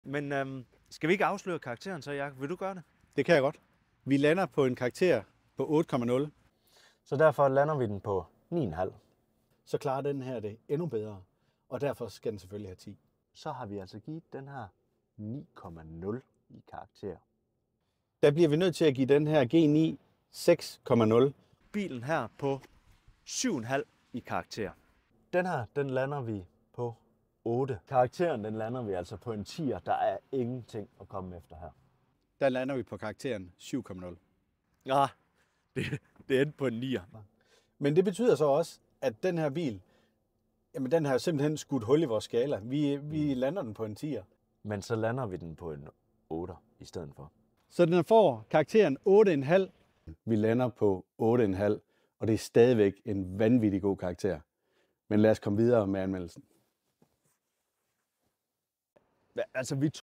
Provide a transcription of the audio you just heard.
Men skal vi ikke afsløre karakteren så, Jakob? Vil du gøre det? Det kan jeg godt. Vi lander på en karakter på 8,0. Så derfor lander vi den på 9,5. Så klarer den her det endnu bedre, og derfor skal den selvfølgelig have 10. Så har vi altså givet den her 9,0 i karakter. Der bliver vi nødt til at give den her G9 6,0. Bilen her på 7,5 i karakter. Den her, den lander vi på 8. Karakteren, den lander vi altså på en 10'er. Der er ingenting at komme efter her. Der lander vi på karakteren 7,0. Ja, det endte på en 9'er. Men det betyder så også, at den her bil, jamen den har simpelthen skudt hul i vores skala. Vi lander den på en 10'er. Men så lander vi den på en 8'er i stedet for. Så den får karakteren 8,5. Vi lander på 8,5, og det er stadigvæk en vanvittig god karakter. Men lad os komme videre med anmeldelsen. Altså, vi